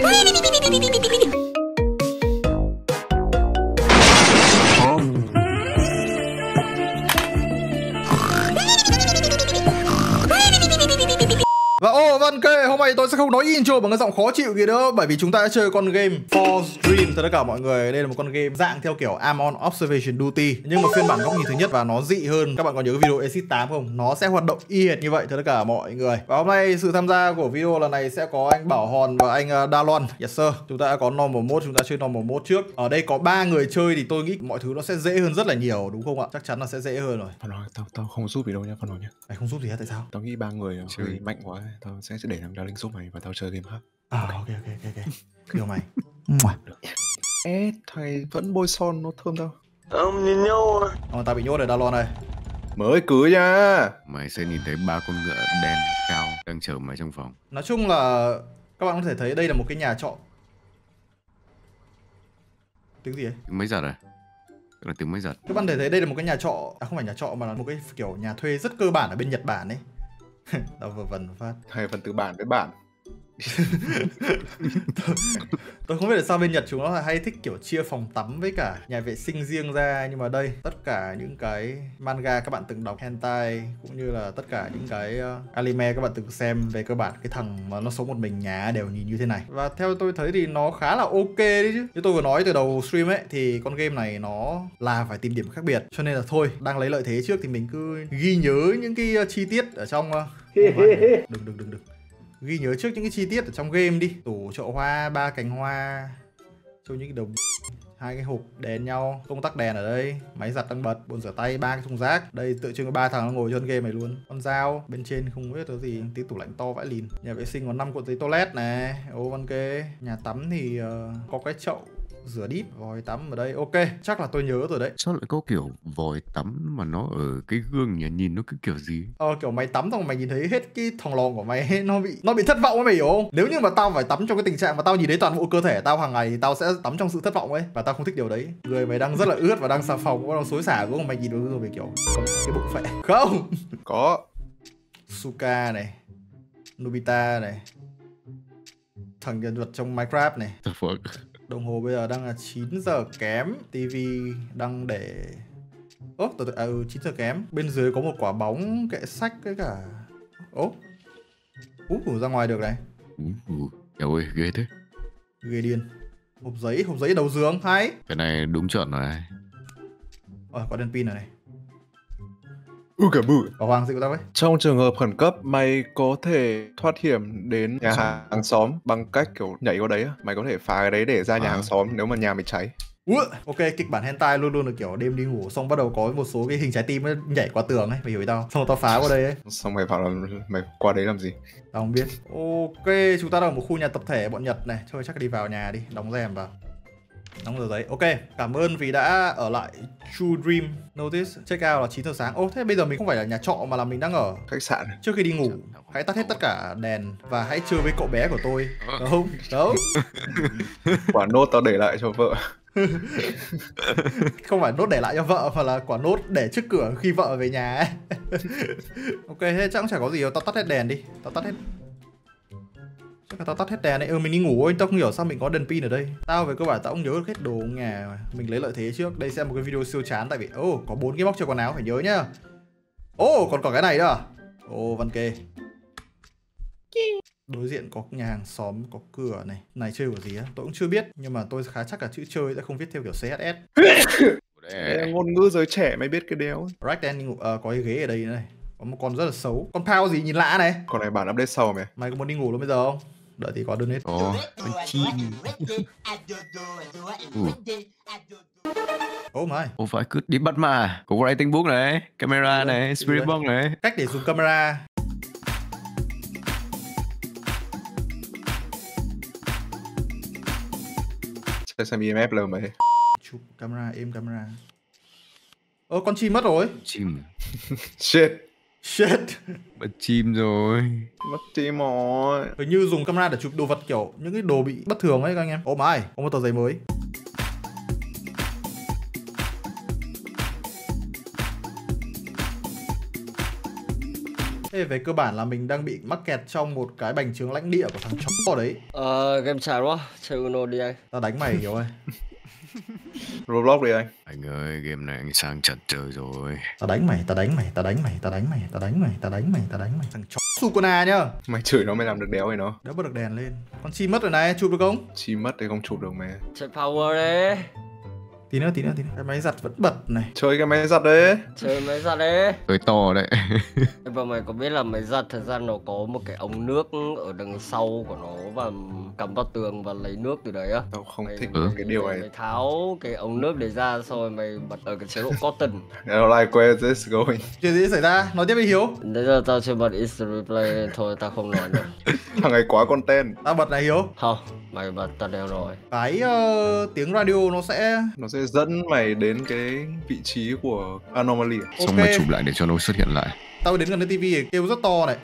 Và vâng, hôm nay tôi sẽ không nói intro bằng cái giọng khó chịu gì nữa, bởi vì chúng ta đã chơi con game For Dream tất cả mọi người. Đây là một con game dạng theo kiểu I'm on Observation Duty, nhưng mà phiên bản góc nhìn thứ nhất và nó dị hơn. Các bạn còn nhớ cái video Exit 8 không? Nó sẽ hoạt động y hệt như vậy tất cả mọi người. Và hôm nay sự tham gia của video lần này sẽ có anh Bảo Hòn và anh Dalon. Yes sir. Chúng ta đã có normal mode, chúng ta chơi normal mode trước. Ở đây có 3 người chơi thì tôi nghĩ mọi thứ nó sẽ dễ hơn rất là nhiều, đúng không ạ? Chắc chắn là sẽ dễ hơn rồi. Phần nói tao không giúp gì đâu nha, phần nói nhá. Mày không giúp gì hết, tại sao? Tao nghĩ 3 người chơi mạnh quá, tao sẽ để thằng Darling giúp mày và tao chơi game khác. Ok. Kêu mày. Ê, thầy vẫn bôi son nó thơm tao. Ông nhìn nhau à? Tao bị nhốt rồi, Dalon này. Mới cưới nha. Mày sẽ nhìn thấy 3 con ngựa đen cao đang chờ mày trong phòng. Nói chung là các bạn có thể thấy đây là một cái nhà trọ. Tiếng gì ấy? Tiếng máy giật à? Tức là tiếng máy giật. Các bạn thể thấy đây là một cái nhà trọ, không phải nhà trọ mà là một cái kiểu nhà thuê rất cơ bản ở bên Nhật Bản ấy. Tao vừa vần phát. Hay phần từ bản với bản. Tôi không biết là sao bên Nhật chúng nó hay thích kiểu chia phòng tắm với cả nhà vệ sinh riêng ra. Nhưng mà đây, tất cả những cái manga các bạn từng đọc, hentai, cũng như là tất cả những cái anime các bạn từng xem, về cơ bản cái thằng mà nó sống một mình nhà đều nhìn như thế này. Và theo tôi thấy thì nó khá là ok đấy chứ. Như tôi vừa nói từ đầu stream ấy, thì con game này nó là phải tìm điểm khác biệt. Cho nên là thôi, đang lấy lợi thế trước thì mình cứ ghi nhớ những cái chi tiết ở trong đừng ghi nhớ trước những cái chi tiết ở trong game đi. Tủ chậu hoa, 3 cành hoa, cho những cái đồng, 2 cái hộp đèn nhau, công tắc đèn ở đây, máy giặt đang bật, bồn rửa tay, 3 cái thùng rác. Đây tượng trưng có 3 thằng nó ngồi trên game này luôn. Con dao bên trên không biết cái gì, tí tủ lạnh to vãi lìn. Nhà vệ sinh có 5 cuộn giấy toilet này. Văn kê. Nhà tắm thì có cái chậu rửa đít, vòi tắm ở đây. Ok, chắc là tôi nhớ rồi đấy. Sao lại có kiểu vòi tắm mà nó ở cái gương nhỉ? Nhìn nó cứ kiểu gì? Kiểu mày tắm xong mày nhìn thấy hết cái thòng lòn của mày ấy, nó bị thất vọng ấy, mày hiểu không? Nếu như mà tao phải tắm trong cái tình trạng mà tao nhìn thấy toàn bộ cơ thể tao hàng ngày thì tao sẽ tắm trong sự thất vọng ấy, và tao không thích điều đấy. Người mày đang rất là ướt và đang xà phòng, đang xối xả của mày nhìn vào gương mày kiểu có cái bụng phệ. Không. Có Suka này, Nobita này, thằng nhân vật trong Minecraft này. The fuck? Đồng hồ bây giờ đang là 9 giờ kém, tivi đang để 9 giờ kém. Bên dưới có một quả bóng, kệ sách với cả ra ngoài được này. Trời ơi, ghê thế. Ghê điên. Hộp giấy đầu giường, hay. Cái này đúng chuẩn rồi. Có đèn pin này. Cả bự. Bảo Hoàng gì của tao ấy? Trong trường hợp khẩn cấp, mày có thể thoát hiểm đến nhà hàng xóm bằng cách kiểu nhảy vào đấy. Mày có thể phá cái đấy để ra nhà hàng xóm nếu mà nhà mày cháy. Ok, kịch bản hentai luôn là kiểu đêm đi ngủ xong bắt đầu có một số cái hình trái tim ấy nhảy qua tường ấy, mày hiểu tao? Xong rồi tao phá qua đây ấy. Xong mày bảo là mày qua đấy làm gì? Tao không biết. Ok, chúng ta đang ở một khu nhà tập thể bọn Nhật này. Thôi chắc đi vào nhà đi, đóng rèm vào. Đóng giờ giấy. Ok, cảm ơn vì đã ở lại True Dream. Notice check out là 9 giờ sáng. Thế bây giờ mình không phải là nhà trọ mà là mình đang ở khách sạn. Trước khi đi ngủ, hãy tắt hết tất cả đèn và hãy chơi với cậu bé của tôi. Đâu. Quả nốt tao để lại cho vợ. Không phải nốt để lại cho vợ mà là quả nốt để trước cửa khi vợ về nhà ấy. Ok, thế chắc cũng chả có gì đâu. Tao tắt hết đèn đi. Chắc là tao tắt hết đèn đấy. Mình đi ngủ thôi. Tao không hiểu sao mình có đèn pin ở đây. Tao về cơ bản tao cũng nhớ hết đồ nhà mà. Mình lấy lợi thế trước. Đây sẽ một cái video siêu chán. Tại vì có 4 cái móc cho quần áo, phải nhớ nhá. Còn có cái này nữa à? Văn kê. Đối diện có nhà hàng xóm, có cửa này. Này chơi của gì á? Tôi cũng chưa biết. Nhưng mà tôi khá chắc là chữ chơi sẽ không viết theo kiểu CSS. Ngôn ngữ giới trẻ mày biết cái đéo. Right, có cái ghế ở đây này. Có một con rất là xấu. Con Pao gì nhìn lạ này. Con này bản update sau mày. Mày có muốn đi ngủ luôn bây giờ không? Đợi tí có donate. Con chim. My. Phải cứ đi bắt mà. Có writing book này, camera này, spirit box này. Cách để dùng camera. Xem EMF lờ mày. Chụp camera, êm camera. Con chim mất rồi. Chim. Shit. Mất chim rồi. Mất chim rồi. Hình như dùng camera để chụp đồ vật kiểu những cái đồ bị bất thường ấy các anh em. My, có một tờ giấy mới. Thế về cơ bản là mình đang bị mắc kẹt trong một cái bành trướng lãnh địa của thằng chó đấy. Game chán quá, chơi Uno đi anh. Tao đánh mày Hiếu ơi. Roblox đi anh. Anh ơi, game này anh sang chật chơi rồi. Tao đánh mày. Thằng chó Sukuna nhá. Mày chửi nó mày làm được đéo hay nó. Đéo bật được đèn lên. Con chim mất rồi này, chụp được không? Chim mất thì không chụp được mày. Chơi Power đấy. Tí nữa. Cái máy giặt vẫn bật này. Chơi cái máy giặt đấy. Chơi máy giặt đấy. Hơi to đấy. Và mày có biết là máy giặt thật ra nó có một cái ống nước ở đằng sau của nó và cắm vào tường và lấy nước từ đấy á. Tao không thích cái điều này. Mày tháo cái ống nước để ra xong rồi mày bật ở cái chế độ cotton. Like where this going? Chuyện gì xảy ra? Nói tiếp đi Hiếu. Bây giờ tao chưa bật It's the replay thôi, tao không nói nữa. Thằng này quá content. Tao bật này Hiếu. Không, mày bật tao đeo rồi. Cái tiếng radio nó sẽ dẫn mày đến cái vị trí của anomaly. Xong mày chụp lại để cho nó xuất hiện lại. Tao đến gần cái tivi kêu rất to này.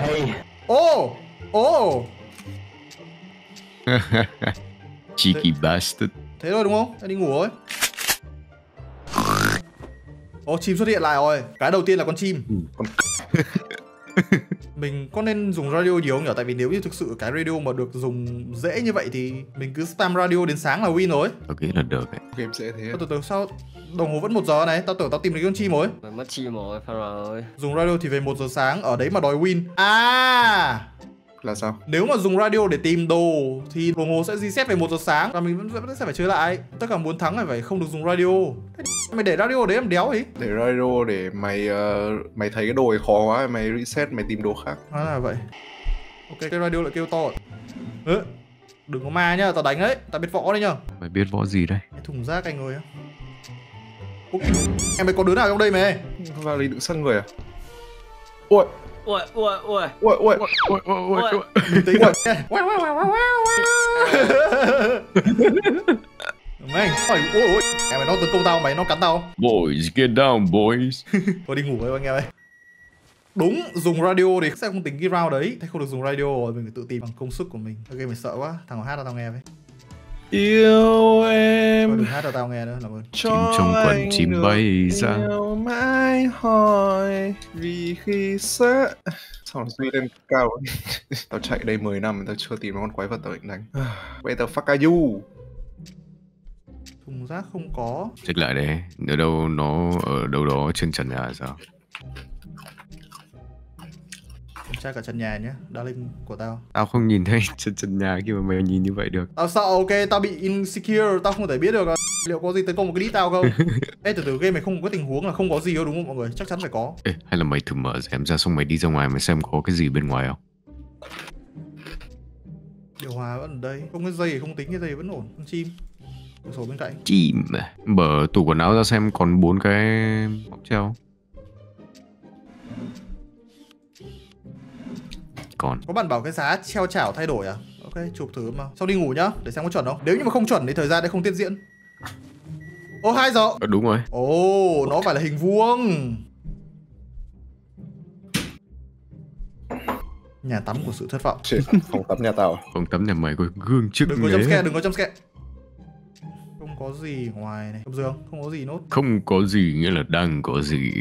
Ô. Cheeky bastard. Thế thôi đúng không? Tao đi ngủ rồi. Chim xuất hiện lại rồi. Cái đầu tiên là con chim. Mình có nên dùng radio nhiều không nhỉ? Tại vì nếu như thực sự cái radio mà được dùng dễ như vậy thì mình cứ spam radio đến sáng là win rồi. Tao nghĩ là được đấy. Game dễ thế. Từ sao đồng hồ vẫn 1 giờ này? Tao tưởng tao tìm được con chim rồi. Mày mất chim rồi, Phan ơi. Dùng radio thì về 1 giờ sáng, ở đấy mà đòi win. Là sao? Nếu mà dùng radio để tìm đồ thì đồng hồ sẽ reset về 1 giờ sáng và mình vẫn sẽ phải chơi lại. Tất cả muốn thắng phải không được dùng radio. Mày để radio đấy làm đéo ấy. Để radio để mày thấy cái đồ ấy khó quá, mày reset mày tìm đồ khác. Hóa là vậy. Ok, cái radio lại kêu to. Đừng có ma nhá, tao đánh đấy, tao biết võ đấy nhá. Mày biết võ gì đây? Cái thùng rác anh ơi. Em mày có đứa nào trong đây mày? Vào đi đựng xăng người à? Ui. Bình tĩnh rồi. Mày hỏi ôi em mày nó tấn công tao, mày nó cắn tao. Boys, get down boys. Thôi đi ngủ rồi anh em ơi. Đúng, dùng radio thì sẽ không tính cái round đấy. Thế không được dùng radio rồi, mình phải tự tìm bằng công sức của mình. Ok, mình sợ quá, thằng nào hát cho tao nghe với. Yêu em. Thôi đừng hát cho tao nghe nữa, làm ơn. Chim trong quần chim bay ra. Yêu mãi hỏi vì khi sợ. Sao nó duy lên cao. Tao chạy đây 10 năm tao chưa tìm được con quái vật tao định đánh. Where the fuck are you? Thùng rác không có. Check lại đấy, ở đâu nó ở đâu đó trên trần nhà sao? Kiểm tra cả trần nhà nhé, đá link của tao. Tao không nhìn thấy trần nhà khi mà mày nhìn như vậy được. Tao sợ, ok, tao bị insecure, tao không thể biết được liệu có gì tấn công một cái đít tao không. Ê, từ game này không có tình huống là không có gì đâu đúng không mọi người? Chắc chắn phải có. Ê, hay là mày thử mở rèm ra xong mày đi ra ngoài mày xem có cái gì bên ngoài không? Điều hòa vẫn ở đây, không cái dây thì không tính, cái dây vẫn ổn. Con chim, cửa sổ bên cạnh. Chim à? Mở tủ quần áo ra xem còn 4 cái móc treo. Còn. Có bạn bảo cái giá treo chảo thay đổi à? Ok, chụp thử mà. Xong đi ngủ nhá, để xem có chuẩn không. Nếu như mà không chuẩn thì thời gian đấy không tiếp diễn. 2 giờ. Đúng rồi. Nó phải là hình vuông. Nhà tắm của sự thất vọng. Phòng tắm nhà tao. Phòng tắm nhà mày có gương trước Đừng có jumpscare, đừng có jumpscare. Không có gì ngoài này. Cầm giường, không có gì nốt. Không có gì nghĩa là đang có gì.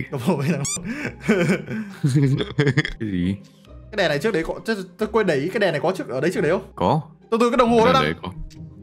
Cái gì? Cái đèn này trước đấy có, tôi quên đấy, cái đèn này có trước ở đấy trước đấy không? Có. Từ cái đồng hồ đó đang. Có.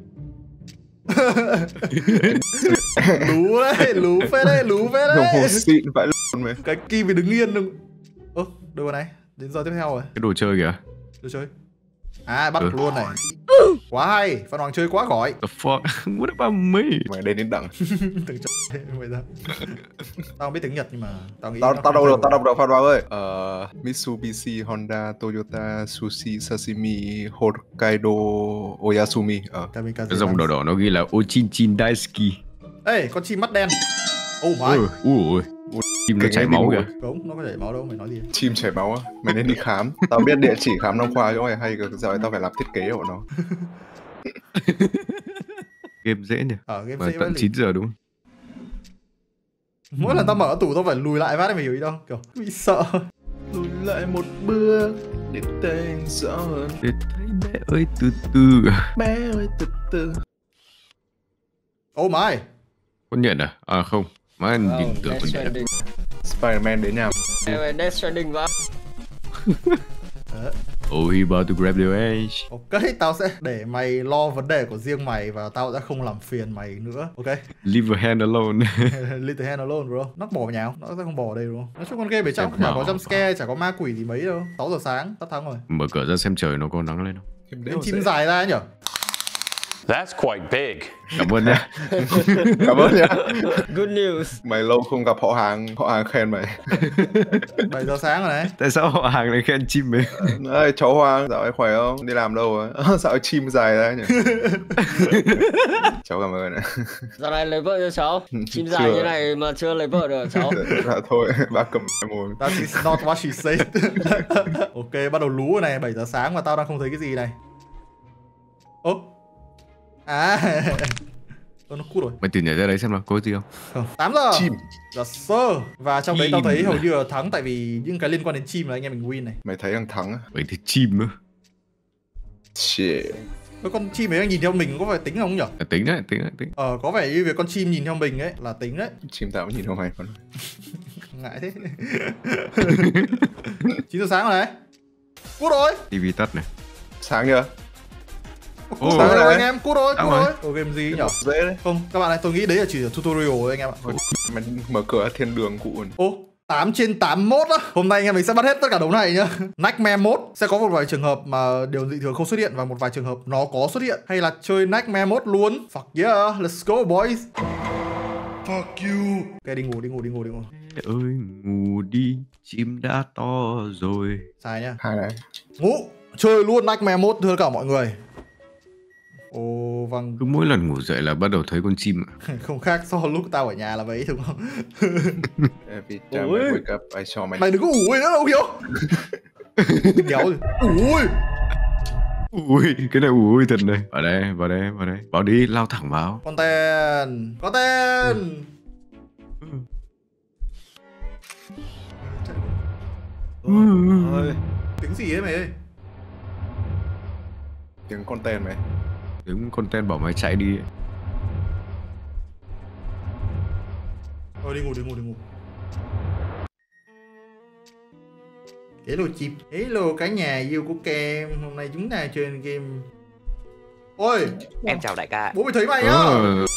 lú phết đấy. Đồng hồ xịn vãi luôn mày. Cái kim phải đứng yên đừng. Đưa vào này, đến giờ tiếp theo rồi. Cái đồ chơi kìa. Đồ chơi. Bắt luôn này. Quá hay, Phan Hoàng chơi quá giỏi. The fuck? What about me? Mày đến đẳng. Tưởng cho mày ra. Tao không biết tiếng Nhật nhưng mà tao nghĩ tao đọc được Phan Hoàng ơi. Mitsubishi, Honda, Toyota, Sushi, Sashimi, Hokkaido, Oyasumi. Kamikaze. Cái dòng đỏ đỏ nó ghi là Ochinchin Daisuki. Ê, con chim mắt đen. My. Ui, chim nó chảy máu kìa. Không, nó có chảy máu đâu, mày nói gì? Chim chảy máu á? Mày nên đi khám. Tao biết địa chỉ khám năm khoa chỗ này hay rồi, tao phải làm thiết kế của nó. Game dễ nhỉ? Game mà dễ tận 9 giờ đúng không? Mỗi lần tao mở tủ tao phải lùi lại phát, mày hiểu ý đâu? Kiểu bị sợ. Lùi lại một bước để thấy rõ hơn. Để thấy bé ơi từ từ. Bé ơi từ từ. My. Con nhận à? Không. Má nhìn tưởng con nhận. Spider-Man đến nhà. Em Death Stranding vào. Oh, he about to grab the edge. Ok, tao sẽ để mày lo vấn đề của riêng mày và tao sẽ không làm phiền mày nữa. Ok. Leave a hand alone. Leave the hand alone bro. Nó bỏ vào nhà không? Nó sẽ không bỏ ở đây đúng không? Nói chung con game ở trong Em chả có bảo. jump scare, chả có ma quỷ gì mấy đâu. 6 giờ sáng, tao thắng rồi. Mở cửa ra xem trời nó có nắng lên không. Đến chim dài ra nhở? That's quite big. Cảm ơn nhá. Cảm ơn nhá. Good news. Mày lâu không gặp họ hàng khen mày. 7 giờ sáng rồi đấy. Tại sao họ hàng lại khen chim ấy? Ơi, cháu Hoàng, dạo này khỏe không? Đi làm đâu rồi? Sao chim dài ra nhỉ? Cháu cảm ơn ạ. Dạo này lấy vợ cho cháu. Chim dài Chưa. như này mà chưa lấy vợ được cháu. Dạ thôi, bác cầm cái mồm. That is not what she said. Ok, bắt đầu lú rồi này, 7 giờ sáng mà tao đang không thấy cái gì này. Ố. À. Nó cút rồi. Mày tìm nhảy ra đấy xem nào, có gì không? Không. 8 giờ. Chim. Yes sir. Và trong đấy tao thấy Chim. hầu như là thắng tại vì những cái liên quan đến chim là anh em mình win này. Mày thấy thằng thắng á? Vậy thì chim á. Shit. Cái con chim ấy nhìn theo mình có phải tính không nhỉ? Tính đấy, tính. Có vẻ như việc con chim nhìn theo mình ấy là tính đấy. Chim tao cũng nhìn không mày còn. Ngại thế. 9 giờ sáng rồi đấy. Cút rồi. TV tắt này. Sáng chưa? Cút Ồ, rồi đấy. anh em, cút rồi, Sáng cút rồi. rồi. Ồ game gì nhỉ? Dễ đấy. Không, các bạn ơi, tôi nghĩ đấy là chỉ là tutorial thôi anh em ạ. Mày mở cửa thiên đường cụ. Ô, 8 trên 81 á. Hôm nay anh em mình sẽ bắt hết tất cả đấu này nhá. Nightmare mode sẽ có một vài trường hợp mà điều dị thường không xuất hiện và một vài trường hợp nó có xuất hiện. Hay là chơi Nightmare mode luôn. Fuck yeah, let's go boys. Fuck you. Ok, đi ngủ. Ơi, ngủ đi, chim đã to rồi. Sai nhá. Hai này. Ngủ, chơi luôn Nightmare mode thưa tất cả mọi người. Ồ vâng. Cứ mỗi lần ngủ dậy là bắt đầu thấy con chim ạ. Không khác so lúc tao ở nhà là vậy đúng không? Every time I Ôi. wake up, I saw my... Mày đừng có ủi nữa đâu hiểu. Đéo rồi. Ủi. Ui, cái này ui thật này. Vào đây. Vào đi, lao thẳng vào. Con tên. Có tên. Ôi. Tiếng gì ấy mày ơi? Tiếng con tên mày. Đứng con tên bảo mày chạy đi. Thôi đi ngủ. Hello chim. Hello cả nhà yêu của Kem. Hôm nay chúng ta chơi game. Ôi, Em chào đại ca. bố mày thấy mày á.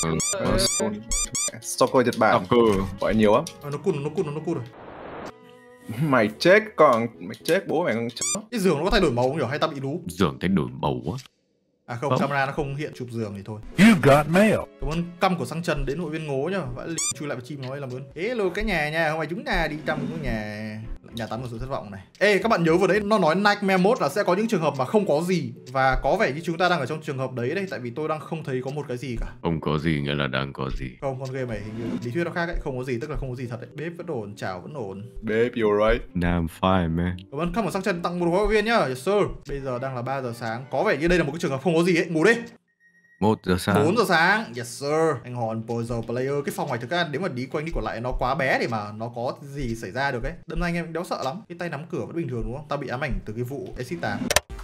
Soccer Nhật Bản. Đọc cơ. Gọi nhiều lắm. Nó cút rồi. Mày chết bố mày còn chó. Cái giường nó có thay đổi màu không nhỉ? Hay tao bị lú? Giường thay đổi màu quá. À không, camera nó không hiện chụp giường thì thôi. You got mail. Cảm ơn căm của Sang Trần đến hội viên ngố nhá. Vãi chui lại với chim nói làm ơn. Hello cả nhà nha. Hôm nay chúng ta đi thăm cái nhà tắm của sự thất vọng này. Ê các bạn nhớ vừa đấy nó nói Nightmare mode là sẽ có những trường hợp mà không có gì. Và có vẻ như chúng ta đang ở trong trường hợp đấy đây. Tại vì tôi đang không thấy có một cái gì cả. Không có gì nghĩa là đang có gì. Không, con game này hình như lý thuyết nó khác ấy. Không có gì tức là không có gì thật đấy. Bếp vẫn ổn, chảo vẫn ổn. Babe, you're right. I'm fine man. Cảm ơn căm của Sang Trần tặng một hội viên nhá. Yes sir. Bây giờ đang là 3 giờ sáng. Có vẻ như đây là một cái trường hợp không có gì ấy. Ngủ đi. 1 giờ sáng. 4 giờ sáng, yes sir. Anh hòn Pozo player, cái phòng này thực ra nếu mà đi quanh đi còn lại nó quá bé để mà nó có gì xảy ra được ấy. Đâm ra anh em đéo sợ lắm. Cái tay nắm cửa vẫn bình thường đúng không? Tao bị ám ảnh từ cái vụ Exit 8.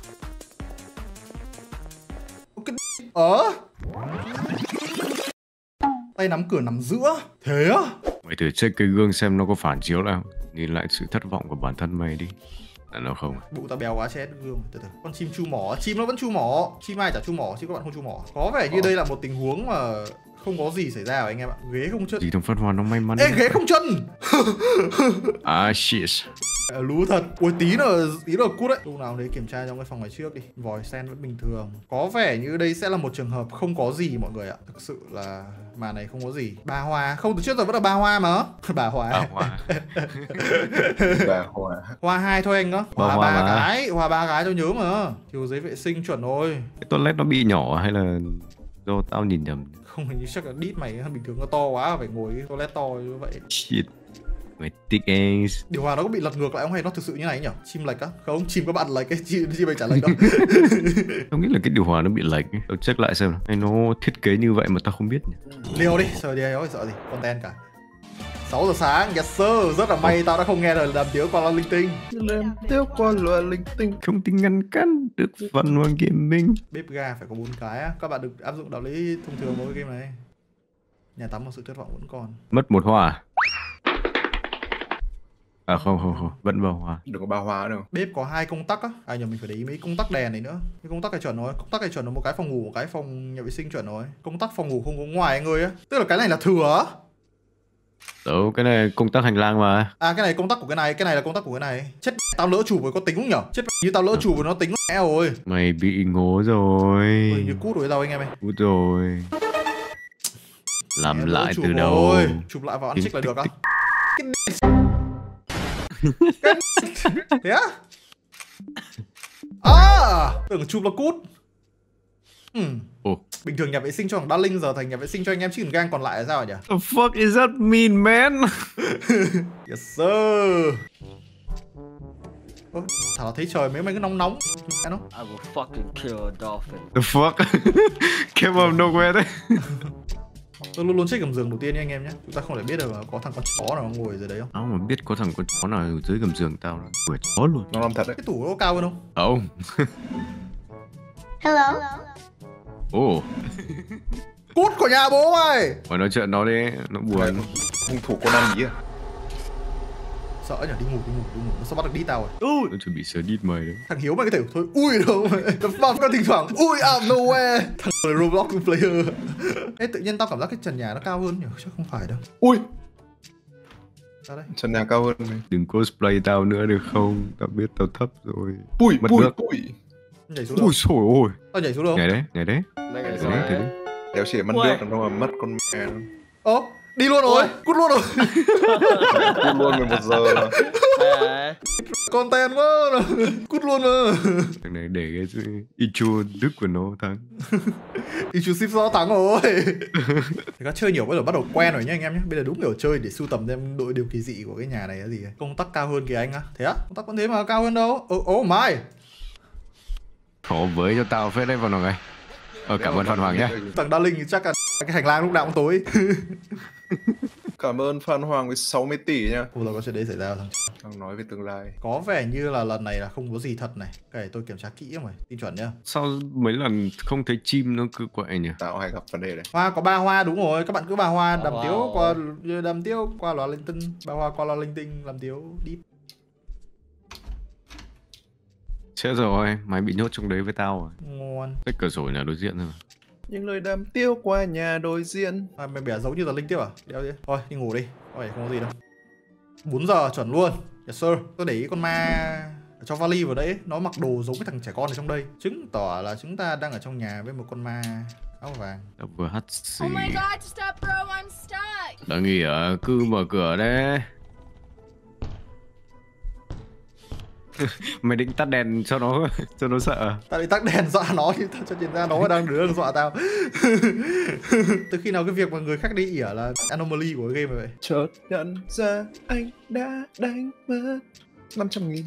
Tay nắm cửa nằm giữa. Thế á? Mày thử check cái gương xem nó có phản chiếu nào. Nhìn lại sự thất vọng của bản thân mày đi. Là nó không. Bụng tao béo quá chết gương. Từ từ. Con chim chu mỏ, chim nó vẫn chu mỏ. Chim ai chả chu mỏ chứ các bạn không chu mỏ. Có vẻ như đây là một tình huống mà không có gì xảy ra rồi anh em ạ. Ghế không chân. Gì trong phát hoa nó may mắn. Ê ghế không chân. Ah shit. Lú thật. Ui tí nữa cút đấy. Lúc nào đấy kiểm tra trong cái phòng này trước đi. Vòi sen vẫn bình thường. Có vẻ như đây sẽ là một trường hợp không có gì mọi người ạ. Thực sự là màn này không có gì. Bà Hoa. Không, từ trước giờ vẫn là bà Hoa mà. Bà Hoa. Bà Hòa. Hoa 2 thôi anh đó. Bà Hoa Hoa 3 mà. cái. Hoa 3 cái tôi nhớ mà. Thiếu giấy vệ sinh chuẩn rồi. Cái toilet nó bị nhỏ hay là do tao nhìn nhầm? Không, hình như chắc là đít mày bình thường nó to quá. Phải ngồi cái toilet to như vậy. Shit. Mày thick ass. Điều hòa nó có bị lật ngược lại không hay nó thực sự như này nhỉ? Chim lệch á? Không, chim có bạn lệch cái chim mày chả lệch đâu. Tao nghĩ là cái điều hòa nó bị lệch ấy. Tao check lại xem nào. Hay nó thiết kế như vậy mà tao không biết nhỉ? Liều đi, sợ đi ấy, sợ gì, content cả. 6 giờ sáng, yes sir, rất là may tao đã không nghe lời làm tiếng qua linh tinh. Làm tiêu qua loa linh tinh. Không thể ngăn cản được văn hóa gaming. Bếp ga phải có 4 cái á, các bạn được áp dụng đạo lý thông thường với game này. Nhà tắm một sự thất vọng vẫn còn. Mất một hoa. À không, vẫn bào hoa. Đừng có bao hoa đâu. Bếp có 2 công tắc á. À nhờ, mình phải để ý mấy công tắc đèn này nữa. Cái công tắc này chuẩn rồi. Công tắc này chuẩn là một cái phòng ngủ, một cái phòng nhà vệ sinh chuẩn rồi. Công tắc phòng ngủ không có ngoài anh ơi á. Tức là cái này là thừa á. Đâu, cái này công tắc hành lang mà. À cái này công tắc của cái này là công tắc của cái này. Chết, tao lỡ chụp rồi có tính không nhở? Chết như tao lỡ chụp rồi nó tính mẹ rồi. Mày bị ngố rồi. Ôi, như cút rồi tao anh em ơi. Cút rồi. Làm Em lại chụp từ đầu. rồi. Chụp lại vào ăn chích là được á. Thế á? À, tưởng chụp là cút. Ồ. Bình thường nhà vệ sinh cho thằng Đa Linh giờ thành nhà vệ sinh cho anh em Chicken Gang còn lại là sao nhỉ? The fuck is that mean, man? Yes sir. Ơ, thảo là thấy trời mấy cái nóng nóng. Nó. I will fucking kill a dolphin. The fuck? Came out nowhere đấy. Tôi luôn luôn check gầm giường đầu tiên nha anh em nhé. Chúng ta không thể biết được là có thằng con chó nào ngồi ở dưới đấy không. Áo mà biết có thằng con chó nào ở dưới gầm giường tao là quệt chó luôn. Nó làm thật đấy. Cái tủ nó có cao hơn không? Không. Hello. Ồ. Cút khỏi nhà bố mày. Mày nói chuyện nó đi, nó buồn. Hung thủ Conan nhỉ? Sợ nhỉ, đi ngủ. Nó sao bắt được đi tao rồi. Nó chuẩn bị sờ đít mày đấy. Thằng Hiếu mày có thể thôi ui đâu mày. Tao con thỉnh thoảng ui out nowhere. Thằng Roblox player. Ê, tự nhiên tao cảm giác cái trần nhà nó cao hơn nhỉ? Chắc không phải đâu. Ui, Sao đây? trần nhà cao hơn mày. Đừng cosplay tao nữa được không? Tao biết tao thấp rồi. Ui, Mất ui, nước. ui. Nhảy xuống đâu? Ui xồi ôi. Tao nhảy xuống đâu? Nhảy đấy. Mày Nhảy cái đấy, gì? thế đấy. Đéo chỉ mất Ui. nước đâu mà mất con mẹ nó. Ơ, đi luôn rồi, cút luôn rồi. Cút luôn 11 giờ rồi. À, Content quá rồi. Cút luôn mà. Thằng này để cái intro Đức của nó thắng. Thì chú ship do thắng rồi. Thì có chơi nhiều bây giờ bắt đầu quen rồi nhá anh em nhé. Bây giờ đúng kiểu chơi để sưu tầm thêm đội điều kỳ dị của cái nhà này là gì ấy. Công tắc cao hơn kìa anh á. Thế á? Công tắc vẫn thế mà cao hơn đâu. Oh my. Khó với cho tao phết đấy vào nó ngay. Cảm ơn Phan Hoàng nhé. Thằng Đa Linh thì chắc là cái hành lang lúc nào cũng tối. Cảm ơn Phan Hoàng với 60 tỷ nha. Ủa, có chuyện đấy xảy ra thằng. Đang nói về tương lai. Có vẻ như là lần này là không có gì thật này. Cái này tôi kiểm tra kỹ rồi, tin chuẩn nhá. Sao mấy lần không thấy chim nó cứ quậy nhỉ? Tao hay gặp vấn đề này. Hoa có 3 hoa đúng rồi, các bạn cứ 3 hoa đàm Wow. tiếu qua loa linh tinh, 3 hoa qua loa linh tinh làm tiếu deep. Chết rồi, mày bị nhốt trong đấy với tao rồi. Ngon. Cách cửa sổ nhà đối diện rồi. Những lời đàm tiếu qua nhà đối diện. À, mày bẻ giống như là linh tiếp à? Đeo đi. Thôi đi ngủ đi. Thôi không có gì đâu. 4 giờ chuẩn luôn. Yes sir. Tôi để ý con ma ở trong vali vào đấy, nó mặc đồ giống cái thằng trẻ con ở trong đây. Chứng tỏ là chúng ta đang ở trong nhà với một con ma áo vàng. Tao vừa hắt xì. Oh my god, stop bro, I'm stuck. Đang nghỉ ở cứ mở cửa đấy. Mày định tắt đèn cho nó sợ. Tao đi tắt đèn dọa nó chứ tao cho tiền ra nó đang đứng dọa tao. Từ khi nào cái việc mà người khác đi ỉa là anomaly của cái game này vậy? Chợt nhận ra anh đã đánh mất 500.000.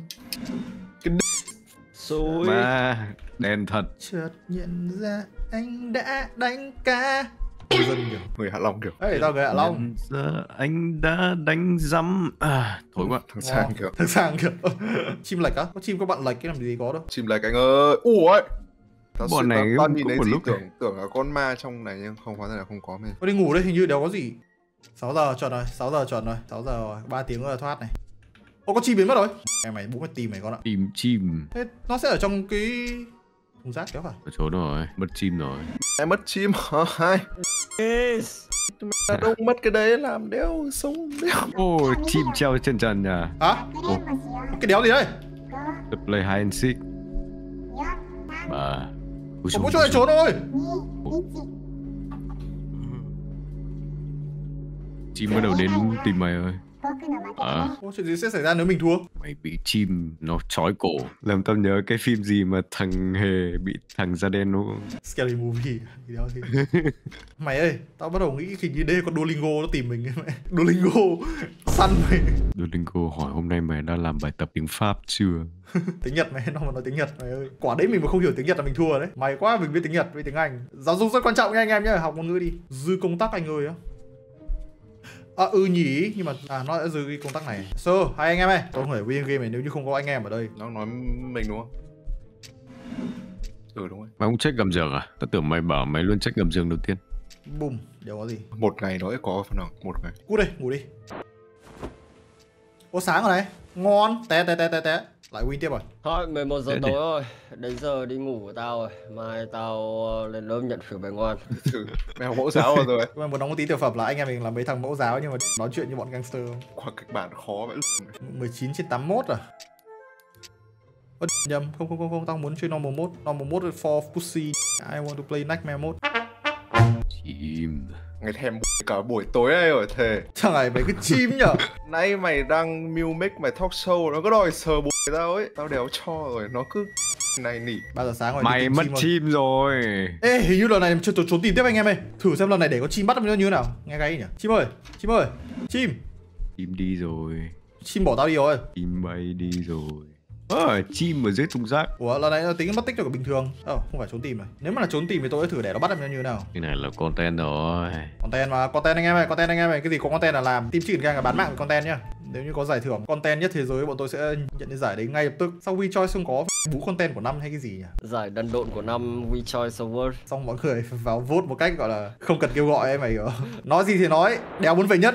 xui. Mà đèn thật. Chợt nhận ra anh đã đánh ca. Người dân kiểu. Người Hạ Long kiểu. Đấy, tao người Hạ Long. Giờ anh đã đánh rắm. Thối quá. Thằng Sang kiểu. Thằng Sang kiểu. Chim lệch á? Có chim các bạn lệch cái làm gì có đâu. Chim lệch anh ơi. Ủa. Bọn này tao cũng nhìn có thấy một gì lúc tưởng là con ma trong này nhưng không, hóa ra là không có mình. Thôi đi ngủ đây, hình như đều có gì. 6 giờ chuẩn rồi, 6 giờ chuẩn rồi, 6 giờ rồi, 3 tiếng nữa là thoát này. Ô, có chim biến mất rồi. Em mày bố mày tìm mày con ạ. Tìm chim. Thế nó sẽ ở trong cái thùng rác kéo phải. Ở chỗ rồi, mất chim rồi. Em mất chim hả? Yes. Đàn ông mất cái đấy làm đéo sống đéo. Ô, chim treo trên trần nhà. Hả? Cái đéo gì đây? The play hide and seek. Bà. Có mỗi chỗ này trốn thôi. Chim bắt đầu đến tìm mày ơi. Ô, chuyện gì sẽ xảy ra nếu mình thua? Mày bị chim nó trói cổ. Làm tao nhớ cái phim gì mà thằng Hề bị thằng da đen nó... Scary movie. Đéo gì. Mày ơi, tao bắt đầu nghĩ hình như đây con Duolingo nó tìm mình. Duolingo săn mày. Duolingo hỏi hôm nay mày đã làm bài tập tiếng Pháp chưa? Tiếng Nhật mày, nó mà nói tiếng Nhật mày ơi. Quả đấy mình mà không hiểu tiếng Nhật là mình thua đấy. Mày quá, mình biết tiếng Nhật với tiếng Anh. Giáo dục rất quan trọng nha anh em nhá, học ngôn ngữ đi. Dư công tắc anh ơi á. Nhỉ, nhưng mà nó đã dư cái công tắc này. Hai anh em ơi, tôi không thể win game này nếu như không có anh em ở đây. Nó nói mình đúng không? Đúng rồi. Mày không check gầm giường à? Tao tưởng mày bảo mày luôn check gầm giường đầu tiên. Bùm, đều có gì. Một ngày nó có phần nào, một ngày. Cút đây, ngủ đi. Ô sáng rồi này. Ngon. Té. Lại win tiếp rồi. Thôi 11 giờ Để tối rồi, đến giờ đi ngủ của tao rồi. Mai tao lên lớp nhận phiếu bài ngoan. Thử. Mày học mẫu giáo rồi. Chúng em muốn đóng một tí tiểu phẩm là anh em mình là mấy thằng mẫu giáo nhưng mà nói chuyện như bọn gangster không? Qua kịch bản khó vậy. 19/81 à? Ơ nhầm, không, tao muốn chơi normal mode. Normal mode for pussy. I want to play nightmare mode. Chim. Ngày thèm cả buổi tối nay rồi thề. Chẳng phải mấy cái chim nhở? Nay mày đang mưu mic mày talk show nó cứ đòi sờ bụi tao ấy. Tao đéo cho rồi, nó cứ này nỉ. 3 giờ sáng rồi. Mày mất chim rồi. Ê, hình như lần này trốn tìm tiếp anh em ơi. Thử xem lần này để có chim bắt nó như thế nào. Nghe cái nhỉ? Chim ơi. Chim đi rồi. Chim bỏ tao đi rồi. Chim bay đi rồi. Chim ở dưới thùng rác. Ủa, lần này nó tính mất tích được bình thường. Không phải trốn tìm rồi. Nếu mà là trốn tìm thì tôi sẽ thử để nó bắt em như thế nào. Cái này là content rồi. Content mà, content anh em ơi, cái gì có content là làm. Team Chicken Gang là bán mạng với content nhá. Nếu như có giải thưởng content nhất thế giới bọn tôi sẽ nhận cái giải đấy ngay lập tức. Sau We Choice không có bú content của năm hay cái gì nhỉ? Giải đần độn của năm We Choice Award. Xong mọi người vào vote một cách gọi là không cần kêu gọi ấy mày hiểu. Nói gì thì nói, đéo muốn về nhất.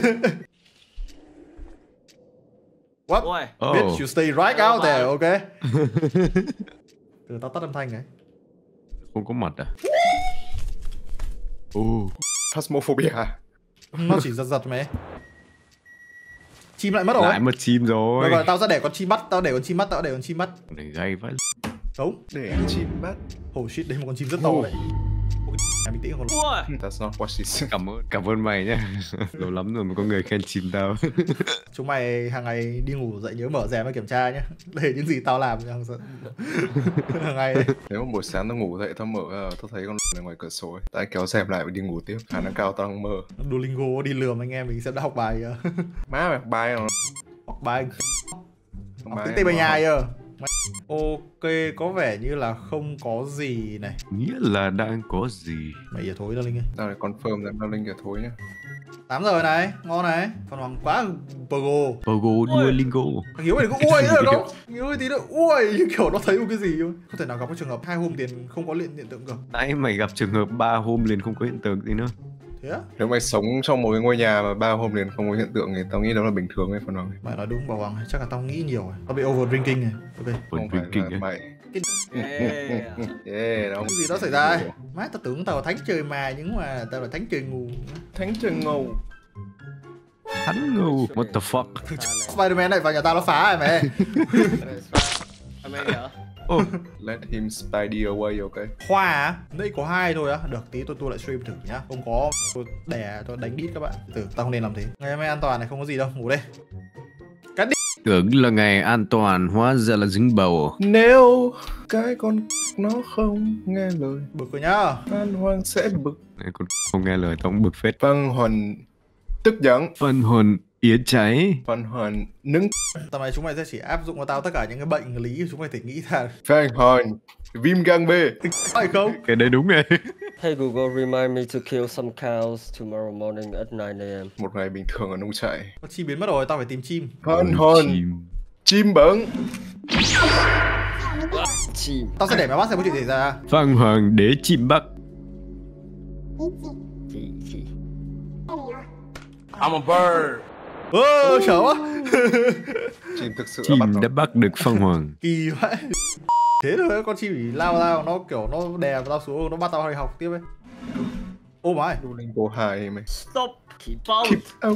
What? Ôi, Bitch, you stay right out there, ok? Từ tao tắt âm thanh này. Không có mặt à? Phasmophobia. Nó chỉ giật mày. Chim lại mất rồi. Lại mất chim rồi. Rồi, tao sẽ để con chim bắt, tao để con chim bắt. Này gay vãi. Đúng. Để chim bắt. Oh shit, đây một con chim rất to đấy. Bình tĩnh con. That's not what she said. Cảm ơn mày nhé. Lâu lắm rồi mới có người khen chim tao. Chúng mày hàng ngày đi ngủ dậy nhớ mở rèm và kiểm tra nhé. Để những gì tao làm hàng ngày đấy. Nếu mà buổi sáng tao ngủ dậy tao mở tao thấy con ở ngoài cửa sổ ấy. Tao kéo rèm lại và đi ngủ tiếp. Khả năng cao tao đang mơ. Duolingo đi lừa anh em mình sẽ đã học bài. Má mày học bài rồi. Học bài. Học tiếng Tây Ban Nha giờ. Ok, có vẻ như là không có gì này. Nghĩa là đang có gì? Mày giờ thối ra Linh ơi. Tao lại confirm rằng tao Linh kìa thối nhá. 8 giờ này, ngon này. Phần hoàng quá Pogo. Pogo Duolingo. Thằng Hiếu này có ui nữa đâu. Hiếu tí nữa ui như kiểu nó thấy một cái gì thôi. Không thể nào gặp cái trường hợp 2 hôm tiền không có hiện tượng được. Nãy mày gặp trường hợp 3 hôm liền không có hiện tượng gì nữa. Thế á? Nếu mày sống trong một cái ngôi nhà mà 3 hôm liền không có hiện tượng thì tao nghĩ đó là bình thường ấy phần hoàng. Mày nói đúng Bảo Hoàng, chắc là tao nghĩ nhiều rồi. Tao bị over drinking này. Ok. Không phải là mày. Yeah, Cái gì đó xảy ra? Má tao tưởng tao là thánh chơi mà nhưng mà tao là thánh chơi ngu. Thánh trời ngầu. Hắn ngu. What the fuck? Spider-Man này vào nhà tao nó phá rồi mẹ. Oh. Let him spidey away, ok. Khoa á? Nãy có 2 thôi á. Được tí tôi lại stream thử nhá. Không có tôi đè tôi đánh đít các bạn. Từ tao không nên làm thế. Ngày hôm nay an toàn này, không có gì đâu, ngủ đây. Cái đít. Tưởng là ngày an toàn, hóa ra là dính bầu. Nếu cái con nó không nghe lời, Bực rồi nhá. Phan Hoàng sẽ bực. Con không nghe lời tao cũng bực phết. Phan Hoàng tức giận. Phân hồn yến cháy. Phan Hoàng nứng. Tầm này chúng mày sẽ chỉ áp dụng vào tao tất cả những cái bệnh lý chúng mày thể nghĩ ra. Phan Hoàng viêm gan B. Phải không? Cái đấy đúng này. Hey Google, remind me to kill some cows tomorrow morning at 9 AM. Một ngày bình thường ở nông trại. Con chim biến mất rồi, tao phải tìm chim. Phan Hoàng chim bẩn. Chim. Tao sẽ để mày bắt xem có chuyện gì xảy ra. Phan Hoàng đế chim bắc. Chị. I'm a bird. Sợ quá. Chim thực sự Chim đã bắt được Phan Hoàng. Kỳ vậy. Thế thôi, con chim chỉ lao nó kiểu nó đè vào tao xuống, nó bắt tao đi học tiếp ấy. Ô mày. Duolingo 2 mày. Stop. Keep out. Keep out.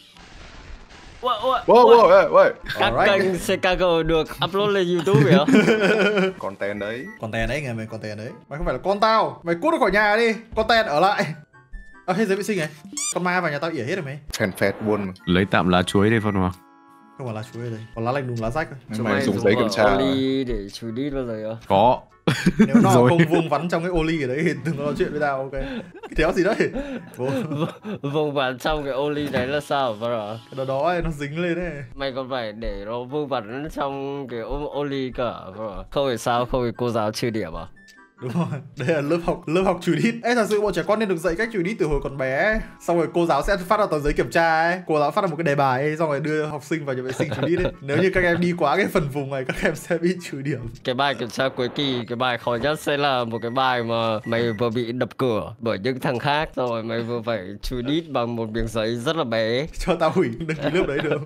Wow. Các Alright. kênh Chicago được upload lên YouTube hả? Content đấy. Content đấy nghe mày, content đấy. Mày không phải là con tao, mày cút ra khỏi nhà đi. Content ở lại. Hết giấy vệ sinh này. Con ma vào nhà tao ỉa hết rồi mày. Phèn phẹt buồn mà. Lấy tạm lá chuối đây Phan Hoàng. Không phải lá chuối ở đây, còn lá lành đùm lá rách thôi. Chúng Mày dùng giấy kiểm tra. Oli để chùi đít bao giờ hả? Có. Nếu nó Rồi. không vuông vắn trong cái ô ly ở đấy thì đừng có nói chuyện với tao, ok. Cái đéo gì đấy. Vùng vắn trong cái oli đấy là sao hả? Cái đó đó ấy, nó dính lên đấy. Mày còn phải để nó vương vắn trong cái oli cả. Không phải sao, không phải cô giáo trừ điểm à? Đúng rồi, đây là lớp học chửi đít. Ê, thật sự bọn trẻ con nên được dạy cách chửi đít từ hồi còn bé ấy. Xong rồi cô giáo sẽ phát ra tờ giấy kiểm tra ấy, cô giáo phát ra một cái đề bài ấy, xong rồi đưa học sinh vào nhà vệ sinh chửi đít ấy. Nếu như các em đi quá cái phần vùng này, các em sẽ bị trừ điểm. Cái bài kiểm tra cuối kỳ, cái bài khó nhất sẽ là một cái bài mà mày vừa bị đập cửa bởi những thằng khác, rồi mày vừa phải chửi đít bằng một miếng giấy rất là bé. Cho tao hủy đừng ký lớp đấy được.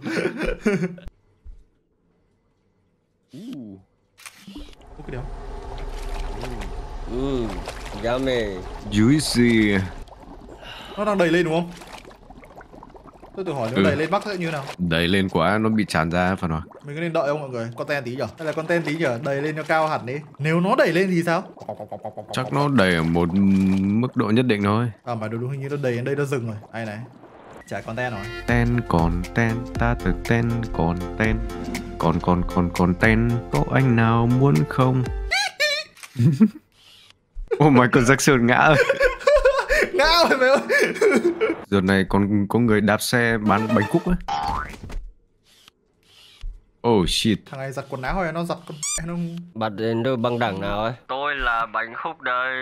Ô, cái đéo. Yummy. Juicy. Nó đang đầy lên đúng không? Tôi tự hỏi nếu đầy lên Bắc sẽ như nào? Đẩy lên quá nó bị tràn ra phần nào. Mình có nên đợi không mọi người? Content tí nhở? Hay là content tí nhở? Đầy lên cho cao hẳn đi. Nếu nó đẩy lên thì sao? Chắc nó đẩy ở một mức độ nhất định thôi. À mà đúng hình như nó đầy đến đây nó dừng rồi. Ai này? Chả content rồi. Ten còn ten, ta từ ten còn ten. Còn ten, có anh nào muốn không? Oh Michael Jackson ngã rồi. Ngã rồi mày ơi. Giờ này còn có người đạp xe bán bánh cúc á. Oh shit. Thằng này giặt quần áo hay nó giặt con nó... Bạn đến từ băng đảng nào ấy? Tôi là bánh khúc đây.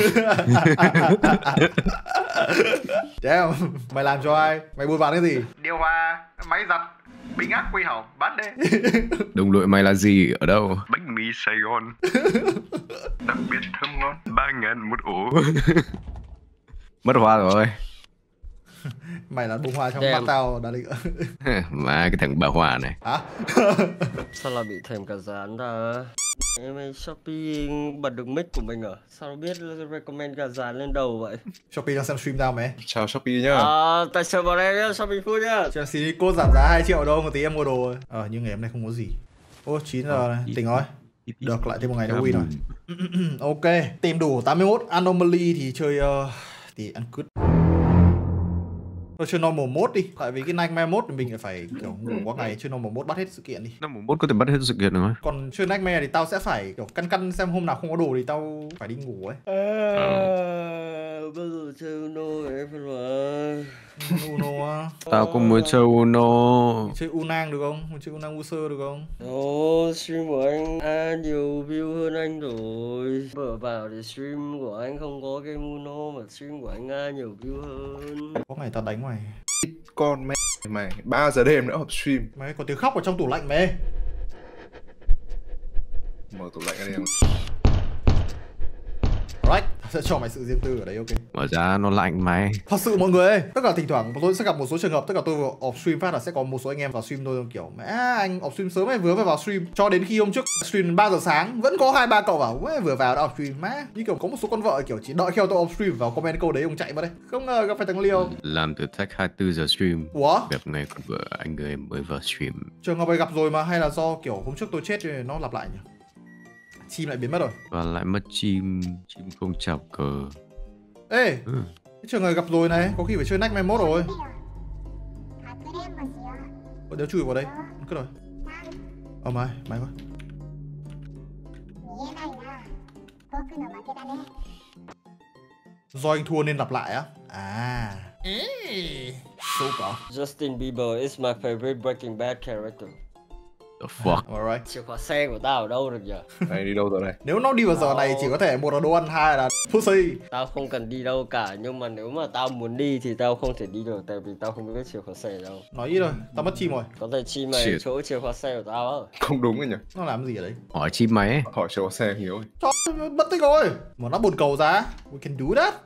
Damn, mày làm cho ai? Mày buôn bán cái gì? Điều hòa, máy giặt, bình ác quy hỏng, bán đê. Đồng đội mày là gì ở đâu? Bánh mì Sài Gòn. Đặc biệt thơm ngon. 3.000 một ổ. Mất hoa rồi. Mày là bông hoa trong Damn. mắt tao đã định. Mà cái thằng bà Hòa này. Hả? Sao lại bị thèm cả dán ta? Em Shopee bật được mic của mình à? Sao nó biết recommend cả dán lên đầu vậy? Shopee đang xem stream tao mày. Chào Shopee nhá. Tài trợ bọn em nhá, Shopee Food nhá. Chelsea cô giảm giá 2 triệu đâu, một tí em mua đồ rồi. Nhưng ngày hôm nay không có gì. Ô 9 giờ này, tỉnh rồi. Được lại thêm một ngày nữa win rồi. Ok, tìm đủ 81 anomaly thì chơi thì ăn cướp. Thôi chơi normal mode đi, tại vì cái nightmare mode thì mình lại phải kiểu ngủ quá ngày, chơi normal mode bắt hết sự kiện đi. Năm 1 có thể bắt hết sự kiện rồi. Còn chơi nightmare thì tao sẽ phải kiểu căn xem hôm nào không có đồ thì tao phải đi ngủ ấy. Bây giờ chơi Uno em phải rồi. Uno á. Tao cũng mới chơi Uno. Chơi Unang được không? Mình chơi Unang User được không? Ồ, stream của anh nhiều view hơn anh rồi. Bữa vào thì stream của anh không có game Uno mà stream của anh nhiều view hơn. Có ngày tao đánh mày. Con mẹ mày 3 giờ đêm nữa học stream. Mày có tiếng khóc ở trong tủ lạnh mày. Mở tủ lạnh ra đi em. Right, tao sẽ cho mày sự riêng tư ở đấy, ok. Mở ra nó lạnh mày. Thật sự mọi người ơi, tất cả thỉnh thoảng tôi sẽ gặp một số trường hợp, tất cả tôi vào off stream phát là sẽ có một số anh em vào stream tôi kiểu anh off stream sớm hay vừa mới vào stream, cho đến khi hôm trước stream 3 giờ sáng vẫn có 2-3 cậu bảo vừa vào đã off stream má, như kiểu có một số con vợ kiểu chỉ đợi khi tôi off stream vào comment câu đấy ông chạy mất đấy, không ngờ gặp phải thằng Liêu. Làm thử thách 24 giờ stream. Ủa? Gặp ngày còn vợ anh người mới vào stream. Trường hợp này gặp rồi mà hay là do kiểu hôm trước tôi chết thì nó lặp lại nhỉ? Chim lại biến mất rồi. Và lại mất chim không chào cờ. Ê, cái trường hợp gặp rồi này, có khi phải chơi nightmare mode rồi. Đéo chui vào đây, cứ rồi. Mày coi. Do anh thua nên lặp lại á? Số có. Justin Bieber is my favorite Breaking Bad character. The fuck. Alright. Chìa khóa xe của tao ở đâu được nhỉ? Mày đi đâu rồi đây? Nếu nó đi vào giờ này chỉ có thể một là đồ ăn, hai là pussy. Tao không cần đi đâu cả, nhưng mà nếu mà tao muốn đi thì tao không thể đi được, tại vì tao không biết chìa khóa xe đâu. Nói ít rồi, tao mất chim rồi. Có thể chi mày Shit. chỗ chìa khóa xe của tao á. Không đúng rồi nhỉ? Nó làm gì ở đấy? Hỏi chim mày ấy. Hỏi chỗ xe Hiếu ơi. Cho mất tích rồi. Mở nắp bồn cầu ra. We can do that.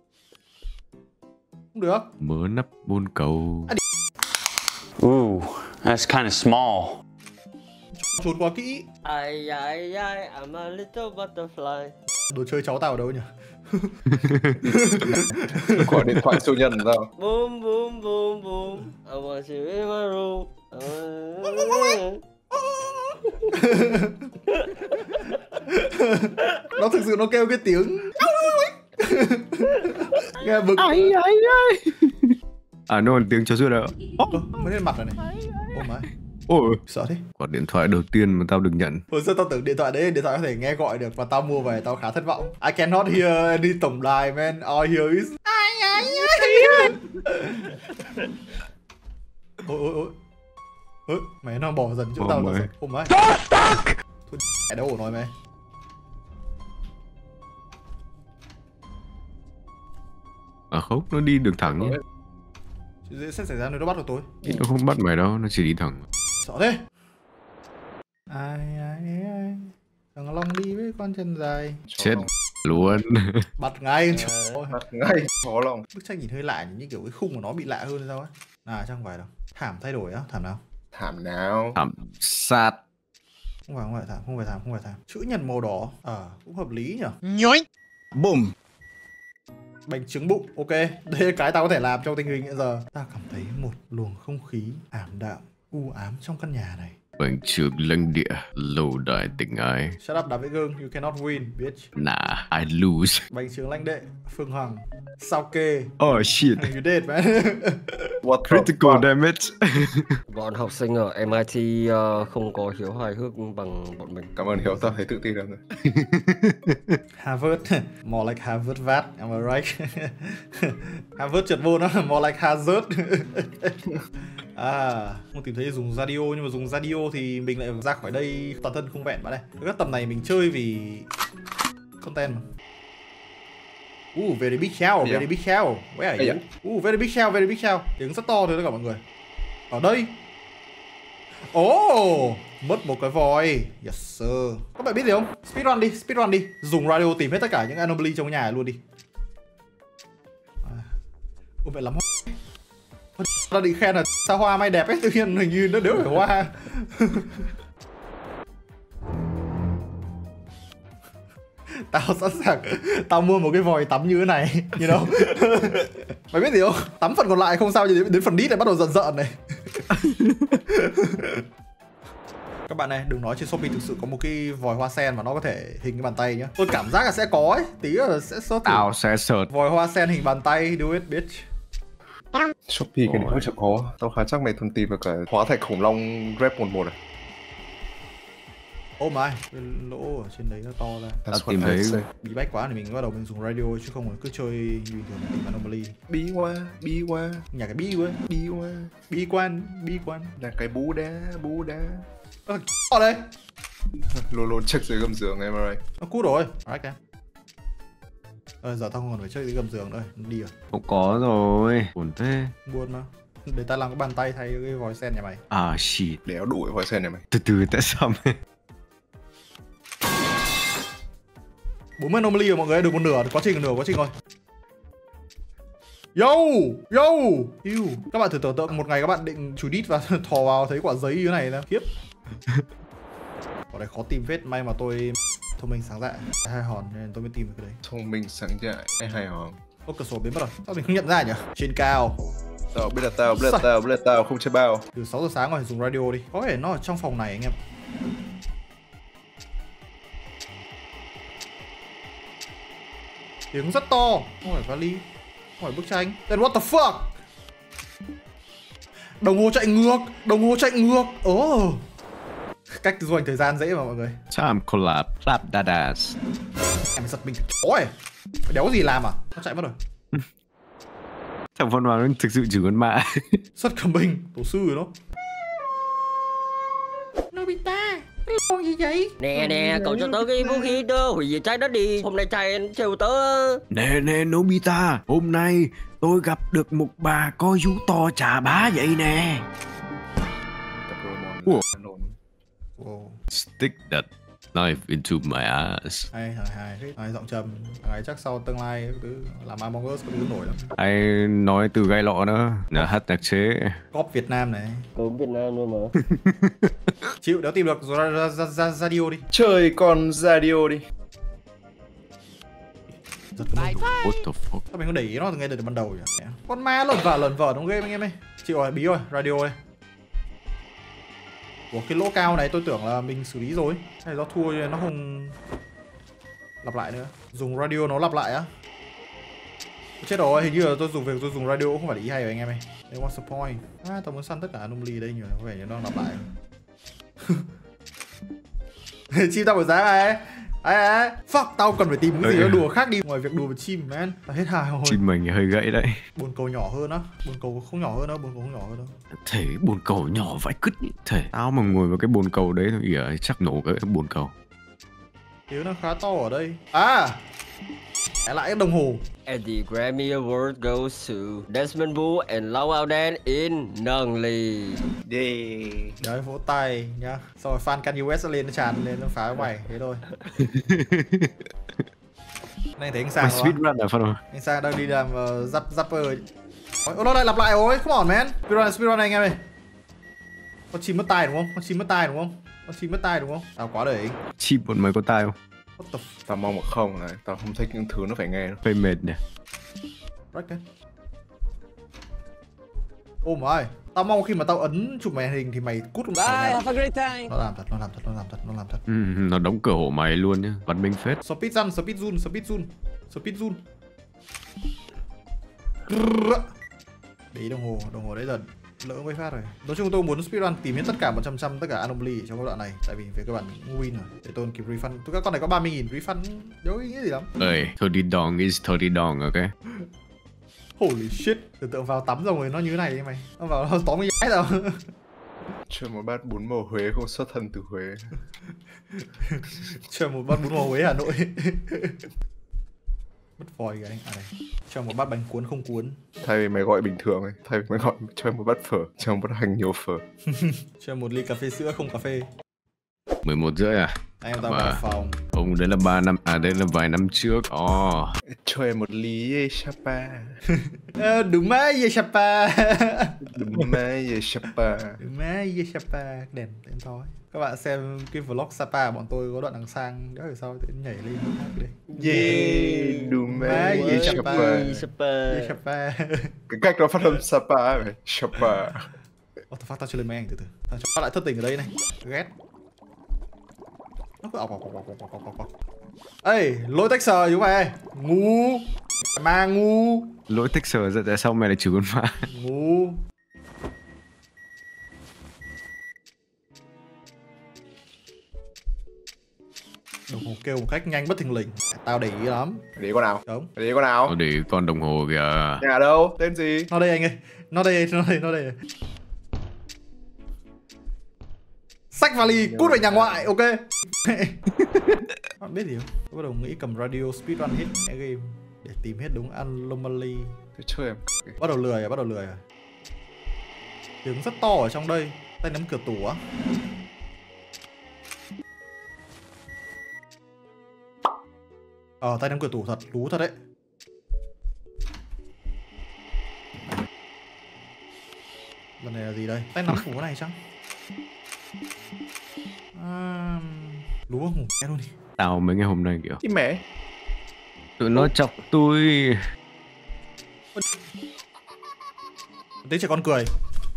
Không được. Mở nắp bồn cầu. Ooh, that's kind of small. Trốn quá kỹ. Ai, I'm a little butterfly. Đồ chơi cháu tao ở đâu nhỉ? Gọi điện thoại siêu nhân sao? Boom, boom, boom, boom. I want you in my room. Nó thực sự nó kêu cái tiếng nghe bực. Nó còn tiếng cho suốt đâu. Mới lên mặt rồi này. Ôi mày. Ôi, Sợ thế. quả điện thoại đầu tiên mà tao được nhận. Hồi xưa tao tưởng điện thoại đấy, điện thoại có thể nghe gọi được và tao mua về tao khá thất vọng. I cannot hear any tổng đài man. All I hear is ôi, mày nó bỏ dần chỗ tao rồi. Ôi mày. Thôi đâu ổ nói mày. À không, nó đi đường thẳng nhé. Dễ sẽ xảy ra nếu nó bắt được tôi. Thì nó không bắt mày đâu, nó chỉ đi thẳng. Sợ thế. Ai thằng Long đi với con chân dài. Chết luôn. Bắt ngay. Bắt ngay. Khó lòng. Bức tranh nhìn hơi lạ, như kiểu cái khung của nó bị lạ hơn hay sao ấy. À chắc không phải đâu. Thảm thay đổi á, thảm nào? Thảm nào? Thảm sát. Không phải thảm. Chữ nhật màu đỏ. Cũng hợp lý nhỉ. Nhói. Bùm. Bánh trứng bụng, ok. Đây là cái tao có thể làm trong tình hình hiện giờ. Ta cảm thấy một luồng không khí ảm đạm, u ám trong căn nhà này. Bánh trứng lãnh địa, lâu đài tình ái. Shut up David Gương, you cannot win, bitch. Nah, I lose. Bánh trứng lãnh đệ, Phương Hoàng, Sao Kê. Oh shit. You dead man. What Critical damage. Bọn học sinh ở MIT không có hiếu hài hước bằng bọn mình. Cảm ơn Hiếu, tao thấy tự tin lắm rồi. Harvard, more like Harvard VAT, am I right? Harvard trượt môn đó, more like Hazard. Không tìm thấy dùng radio, nhưng mà dùng radio thì mình lại ra khỏi đây toàn thân không vẹn bạn này. Các tầm này mình chơi vì content mà. Very big shout, very big shout. Where are you? Very big shout. Tiếng rất to thôi tất cả mọi người. Ở đây. Mất một cái voi. Yes sir. Các bạn biết gì không? Speedrun đi. Dùng radio tìm hết tất cả những anomaly trong nhà luôn đi. Vậy lắm. Nó định khen là sao hoa may đẹp ấy, tự nhiên hình như nó đều phải hoa. Tao sẵn sàng, tao mua một cái vòi tắm như thế này, you know. Mày biết gì không? Tắm phần còn lại không sao, đến phần đít này bắt đầu giận này. Các bạn này, đừng nói trên Shopee thực sự có một cái vòi hoa sen mà nó có thể hình cái bàn tay nhá. Tôi cảm giác là sẽ có ấy, tí là sẽ search. Tao sẽ search. Vòi hoa sen hình bàn tay, do it bitch. Shopee cái này hơi chậm khó. Tao khá chắc mày thường tìm được cả hóa thạch khủng long rep 11 này. Oh my, cái lỗ ở trên đấy nó to ra. Tao tìm thấy bí bách quá thì mình bắt đầu mình dùng radio chứ không là cứ chơi như bình thường tìm anomaly. Bí quá. Nhà cái bí quá. Bí quan. Là cái bú đá. Ở đây. Lồn check dưới gầm giường em ơi. Nó cút rồi. Alright em. Giờ tao không còn phải chơi dưới gầm giường nữa, nó đi rồi. Không có rồi. Buồn thế. Buồn mà. Để ta làm cái bàn tay thay cái vòi sen nhà mày. Ah shit. Đéo đuổi vòi sen nhà mày. Từ tại sao mày? 40 anomaly rồi mọi người, được một nửa, quá trình rồi. Yo. Các bạn thử tưởng tượng một ngày các bạn định chùi đít và thò vào thấy quả giấy như thế này là khiếp. Quả này khó tìm phết, may mà tôi thông minh sáng dạ, hai hòn nên tôi mới tìm được cái đấy. Thông minh sáng dạ, hai hòn. Cửa sổ biến mất rồi, sao mình không nhận ra nhỉ? Trên cao. Tao biết là tao không chơi bao. Từ 6 giờ sáng rồi dùng radio đi. Có thể nó ở trong phòng này anh em. Tiếng rất to. Không phải vali, không phải bức tranh. Then what the fuck? Đồng hồ chạy ngược. Cách du hành thời gian dễ mà mọi người. Time collapse, clap dadas. Em giật mình chó ấy. Đéo gì làm à? Nó chạy mất rồi. Thằng Văn Hoàng thực sự chỉ con mạ. Xuất cầm binh, tổ sư rồi nó. Nobita, con gì vậy? Nè, cậu cho tớ cái vũ khí đó, hủy diệt trái đất đi. Hôm nay trai anh trêu tớ. Nè Nobita, hôm nay tôi gặp được một bà coi vú to chà bá vậy nè. Stick that knife into my ass. Hay giọng trầm. Thằng ấy chắc sau tương lai cứ làm Among Us có thứ nổi lắm. Ai nói từ gai lọ nữa. Là hát nhạc chế. Cop Việt Nam này. Cốm Việt Nam luôn mà. Chịu, đéo tìm được rồi radio đi. Chơi con radio đi. Giật cái What the fuck? sao mình không để ý nó từ ngay từ ban đầu nhỉ? Con ma lởn vởn trong game anh em ơi. Chịu rồi, bí rồi, radio đây. Ủa cái lỗ cao này tôi tưởng là mình xử lý rồi. Hay do thua nó không lặp lại nữa. Dùng radio nó lặp lại á. Chết rồi, hình như là tôi dùng radio cũng không phải là ý hay rồi anh em ơi. Đây, what's the point? Tao muốn săn tất cả anomaly đây nhiều, có vẻ như nó lặp lại. Chim tao buổi sáng này. Fuck, tao cần phải tìm cái gì đó đùa khác đi ngoài việc đùa với chim, man. Tao hết hài rồi. Chim mình hơi gãy đấy. Bồn cầu nhỏ hơn á. Bồn cầu không nhỏ hơn đâu. Thế bồn cầu nhỏ vãi cứt. Thế tao mà ngồi vào cái bồn cầu đấy thì chắc nổ cái bồn cầu. Tiếng nó khá to ở đây. lại cái đồng hồ. And the Grammy Award goes to Desmond Wu and Lau Ao Dan in Nâng Lì. Yeah. Đấy, vỗ tay nhá. Xong rồi fan Kanye West nó lên, nó tràn lên, nó phá mày, thế thôi. Này thấy anh Sang rồi. Speedrunner phải không? Anh Sang đang đi làm Zapper. Ôi, nó lại lặp lại rồi, come on man. Speedrun này anh em ơi. Con chim mất tai đúng không? Con chim mất tai đúng không? Con chim mất tai đúng không? Tao quá đời. Chim bọn mày có tai không? What the Tao mong mà không này, tao không thích những thứ nó phải nghe đâu. Hơi mệt nhỉ. Break đấy. Ôi mày, tao mong khi mà tao ấn chụp màn hình thì mày cút không. Bye, have a great time. Nó làm thật, nó làm thật, nó làm thật, nó làm thật. Nó đóng cửa hộ mày luôn nhá. Văn minh phết. Speed run, speed run, speed run. Speed run. Để đồng hồ đấy giờ lỡ mới phát rồi. Nói chung tôi muốn speedrun tìm hết tất cả 100% tất cả anomaly trong cái đoạn này, tại vì về cơ bản win rồi. Để tôi kịp refund. Tôi các con này có 30.000 refund, đâu ý nghĩa gì lắm. Ơi, 30 dong is 30 dong, ok. Holy shit, tưởng tượng vào tắm rồi nó như thế này đi mày. Nó vào nó tóm cái giái rồi. Chơi một bát bún bò Huế không xuất thân từ Huế. Chơi một bát bún bò Huế Hà Nội. Mất vòi kìa anh. À đây. Chơi một bát bánh cuốn không cuốn. Thay vì mày gọi bình thường ấy, thay vì mày gọi chơi một bát phở, chơi một bát hành nhiều phở. Chơi một ly cà phê sữa không cà phê. 11 rưỡi à? Anh em tao vào phòng. Ông đấy là 3 năm, đây là vài năm trước. Chơi một ly Sapa. Đúng mấy về Sapa. Đúng mấy Sapa. Đúng mấy về Sapa. Đèn thôi. Các bạn xem cái vlog Sapa bọn tôi có đoạn đằng Sang, đó là sao tự nhảy lên hát đi. Yeah, đúng mấy về Sapa. Về Sapa. Cái cách nó phát âm Sapa này, Sapa. What the fuck, tao chưa lên máy ảnh từ từ. Tao lại thất tình ở đây này. Ghét. Nó cứ ọc. Ê, lỗi texture chúng mày ơi. Ngu. Mà ngu. Lỗi texture ra tại sao mày lại chửi con ma? Ngu. Đồng hồ kêu một cách nhanh bất thình lình. Tao để ý lắm. Để ý con nào? Đúng. Để ý con nào? Để con đồng hồ kìa. Nhà đâu? Tên gì? Nó đây anh ơi. Nó đây. Xách vali, cút về nhà ngoại, ok. Bạn biết gì không? Tôi bắt đầu nghĩ cầm radio speedrun hết cái game để tìm hết đúng anomaly. Tôi chơi em. Bắt đầu lười à? Tiếng rất to ở trong đây. Tay nắm cửa tủ á. Tay nắm cửa tủ thật, lú thật đấy. Lần này là gì đây? Tay nắm phủ cái này chăng? Lú không ngủ nghe luôn đi. Tao mấy ngày hôm nay kiểu Đi mẹ. tụi nó chọc tôi. Tí trẻ con cười.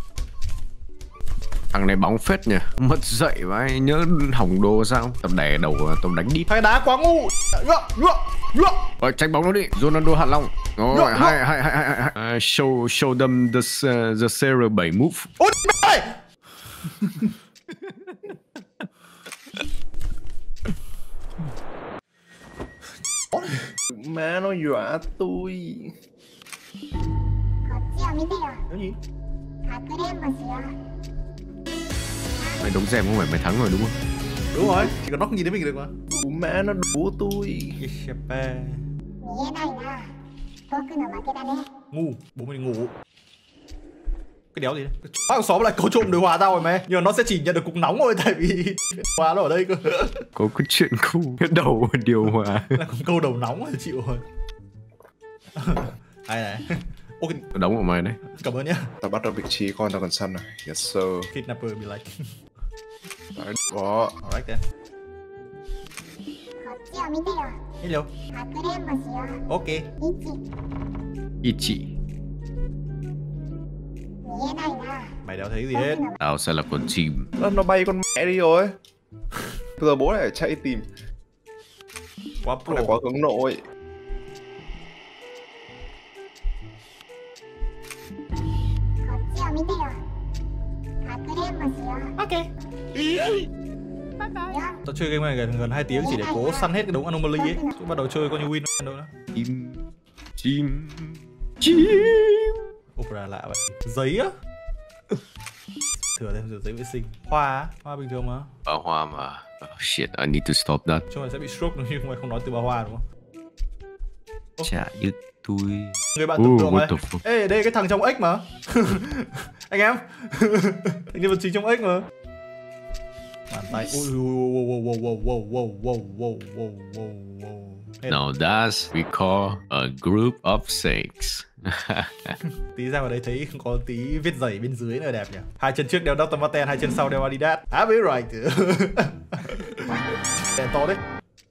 Thằng này bóng phết nhỉ. Mất dậy vai nhớ hỏng đồ sao. Tao đè đầu tao đánh đít. Thằng đá quá ngu. Rồi tránh bóng nó đi. Ronaldo Hạ Long. Rồi hai. Show them the CR7 move. Ôi mày. Má nó dọa tôi. Cái gì? Mày đóng xem không phải mày thắng rồi đúng không? Đúng rồi, chỉ cần nó không nhìn thấy mình được mà. Má nó đú tôi. Ngu, bố mày ngủ. Cái đéo gì đấy? Bác xóm lại có trộm điều hòa tao rồi mày. Nhưng mà nó sẽ chỉ nhận được cục nóng thôi, tại vì hòa nó ở đây cơ. Có cái chuyện khu đầu điều hòa. Là còn câu đầu nóng thì chịu rồi. Ai này? Ok, Đóng của mày đấy. cảm ơn nhá. Tao bắt được vị trí con tao còn săn này. Yes sir. Kidnapper be like. Đấy, đó. Alright then. Hello. Ok. Ichi. Mày đéo thấy gì hết. Tao sẽ là con chim. Nó bay con mẹ đi rồi. Bây giờ bố lại chạy tìm. Quá Con này pro. quá hướng nội. Ok. Bye bye. Tao chơi game này gần 2 tiếng chỉ để cố săn hết cái đống anomaly ấy. Chứ bắt đầu chơi coi như win đâu nữa. Chim. Opera lạ vậy. Giấy á. Thừa thêm rửa giấy vệ sinh. Hoa á, hoa bình thường mà. Bà hoa mà. Oh, shit, I need to stop that. Chúng mày sẽ bị stroke nếu như mày không nói từ bà hoa đúng không? Chả như tôi. Người bạn tưởng tượng what này. the fuck? Ê, đây cái thằng trong X mà. Anh em. Nhân vật chính trong X mà. Bàn tay. Ui, wow. Now that's we call a group of six. Tí ra vào đấy thấy có tí vết giày bên dưới nữa đẹp nhỉ. Hai chân trước đeo Dr. Martens, hai chân sau đeo Adidas. I be right. Đèn to đấy.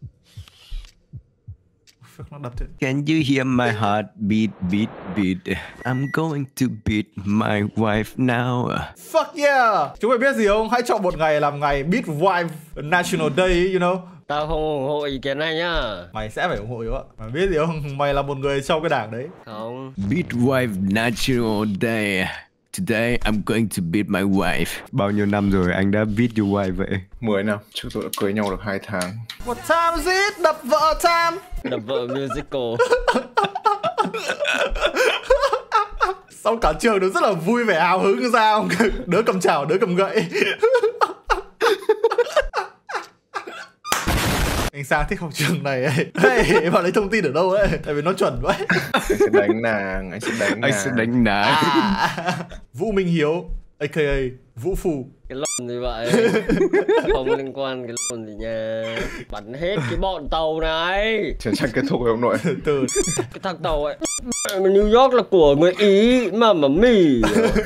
Nó đập thế. Can you hear my heart beat, beat, beat? I'm going to beat my wife now. Fuck yeah. Chúng mày biết gì không? Hãy chọn một ngày làm ngày Beat Wife National Day, you know. Tao không ủng hộ ý kiến này nhá. Mày sẽ phải ủng hộ yếu ạ. Mày biết gì không? Mày là một người trong cái đảng đấy. Không. Beat wife national day. Today I'm going to beat my wife. Bao nhiêu năm rồi anh đã beat your wife vậy? 10 năm, chúng tôi đã cưới nhau được 2 tháng. What time is it? Đập vợ time. Đập vợ musical. Xong cả trường nó rất là vui vẻ hào hứng ra không? Đứa cầm chảo, đứa cầm gậy. Anh Sang thích học trường này ấy. Hey, bạn lấy thông tin ở đâu ấy? Tại vì nó chuẩn vậy. Anh sẽ đánh nàng, anh sẽ đánh nàng. Anh sẽ đánh nàng. Vũ Minh Hiếu, aka Vũ Phù. Cái lộn gì vậy? Không liên quan cái lộn gì nha. Bắn hết cái bọn tàu này. Chiến tranh kết thúc rồi ông nội. Từ Cái thằng tàu ấy. New York là của người Ý mà Mỹ.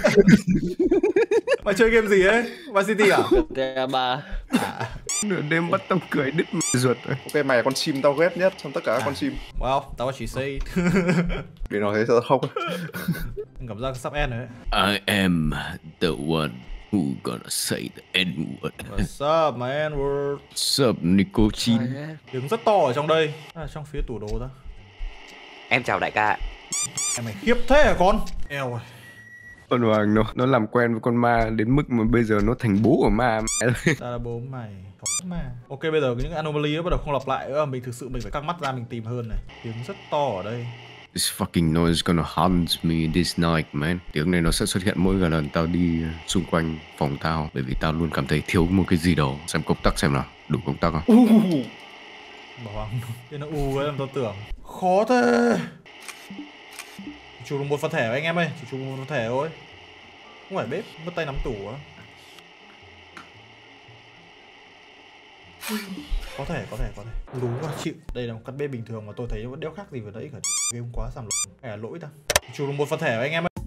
mày chơi game gì ấy? Vice City à? GTA3. Nửa đêm bắt tao cười đứt ruột rồi. Ok, mày là con chim tao ghét nhất trong tất cả các con chim. Wow, tao chỉ say. Để nói thế sao không? Cảm giác sắp end rồi đấy. I am the one who gonna say the N-word. What's up, my N-word? What's up, Nicotine? Tiếng rất to ở trong đây. Trong phía tủ đồ ta. Em chào đại ca. Em mày khiếp thế hả con? Eo ơi. Con Hoàng nó làm quen với con ma đến mức mà bây giờ nó thành bố của ma. Ta là bố mày. Không mà. Ok, bây giờ những anomaly nó bắt đầu không lặp lại nữa. Mình thực sự mình phải căng mắt ra mình tìm hơn này. Tiếng rất to ở đây. This fucking noise gonna haunt me this night, man. Tiếng này nó sẽ xuất hiện mỗi lần tao đi xung quanh phòng tao, bởi vì tao luôn cảm thấy thiếu một cái gì đó. Xem công tắc xem nào, đủ công tắc không? Bảo Hoàng, cái nó ấy làm tao tưởng. Khó thế. Chỉ chụp một vật thể anh em ơi, chỉ chụp một vật thể thôi. Không phải bếp, mất tay nắm tủ á. Có thể. Đúng rồi, chịu. Đây là một căn bếp bình thường mà tôi thấy nó vẫn đéo khác gì vừa nãy cả. Game quá sàm lỗi. Hay là lỗi ta. Chụp được một vật thể anh em ơi.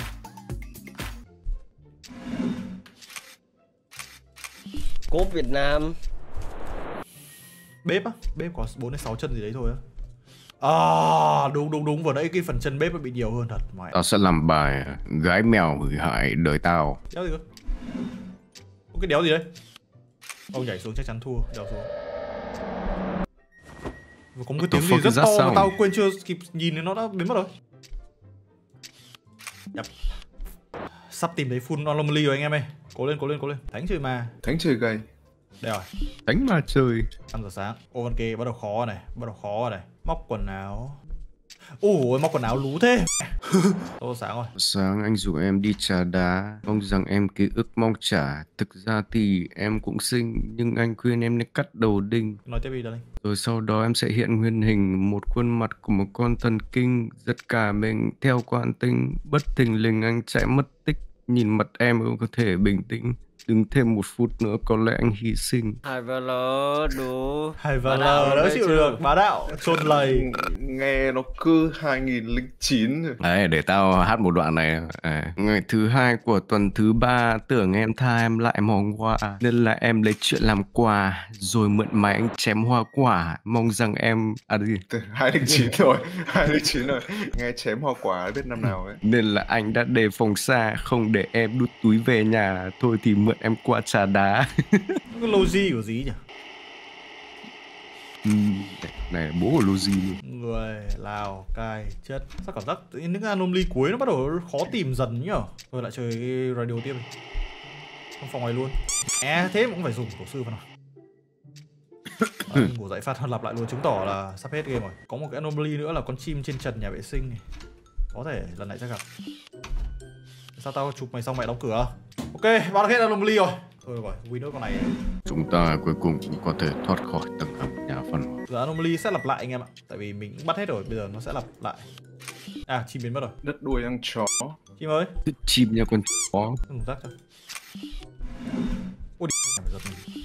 Cốp Việt Nam. Bếp á, bếp có 4 đến 6 chân gì đấy thôi á. À, đúng, vừa nãy cái phần chân bếp nó bị nhiều hơn thật. Mày. Tao sẽ làm bài gái mèo hủy hại đời tao. Đéo gì cơ? Có cái đéo gì đấy? Ông nhảy xuống chắc chắn thua, đéo xuống. Và có một cái tiếng gì rất to mà tao quên chưa kịp nhìn đến nó đã biến mất rồi. Yep. Sắp tìm thấy full anomaly rồi anh em ơi. Cố lên. Thánh chơi ma. Thánh chơi gay. Đây rồi. Đánh mà chơi. 5 giờ sáng. Ô văn kê bắt đầu khó rồi này. Móc quần áo. Ôi móc quần áo lú thế. Tô sáng rồi. Sáng anh rủ em đi trà đá, mong rằng em ký ức mong trả. Thực ra thì em cũng xinh, nhưng anh khuyên em nên cắt đầu đinh. Nói tiếp đi đây. Rồi sau đó em sẽ hiện nguyên hình một khuôn mặt của một con thần kinh, giật cả mình theo quán tính. Bất thình lình anh chạy mất tích, nhìn mặt em không có thể bình tĩnh. Đừng thêm 1 phút nữa có lẽ anh hy sinh. Hai VL đủ. Hai VL đỡ chịu được, bá đạo, chôn lầy. Nghe nó cứ 2009 rồi. Đấy, để tao hát một đoạn này. Ngày thứ 2 của tuần thứ 3, tưởng em tha em lại mong qua, nên là em lấy chuyện làm quà, rồi mượn máy anh chém hoa quả. Mong rằng em... gì? 2009 rồi. Nghe chém hoa quả biết năm nào ấy. Nên là anh đã đề phòng xa, không để em đút túi về nhà. Thôi thì mượn em qua trà đá. Cái logi của gì nhỉ? Này là bố của logi luôn. Người Lào cai chất. Sao cảm giác tự nhiên những anomaly cuối nó bắt đầu khó tìm dần nhỉ? Thôi lại chơi cái radio tiếp đi. Trong phòng này luôn. Thế mà cũng phải dùng tổ sư vào nào. Ngủ dậy phát lặp lại luôn, chứng tỏ là sắp hết game rồi. Có một cái anomaly nữa là con chim trên trần nhà vệ sinh này. Có thể lần này sẽ gặp. Sao tao chụp mày xong mày đóng cửa? Ok, bạn đã hết anomaly rồi. Thôi rồi, win nữa con này. Chúng ta cuối cùng cũng có thể thoát khỏi tầng hầm nhà phần. Giờ anomaly sẽ lặp lại anh em ạ. Tại vì mình cũng bắt hết rồi, bây giờ nó sẽ lặp lại. À, chim biến mất rồi. Đất đuôi ăn chó. Chim ơi. Chim nha con chó. Đừng rắc cho. Ôi đi. Giật mình.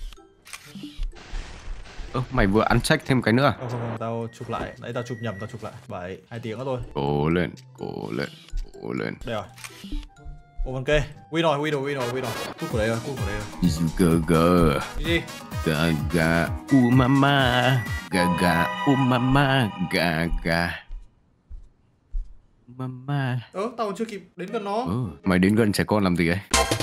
Mày vừa ăn check thêm cái nữa à? Không, tao chụp lại. Đấy, tao chụp nhầm, tao chụp lại. 2 tiếng nữa thôi. Cố lên. Đây rồi. Ô con kê. Win rồi. Cút của đây rồi. Gaga. Đi đi. Gaga. Mama. Gaga. Mama. Gaga. Mama. Tao chưa kịp đến gần nó. Mày đến gần trẻ con làm gì ấy?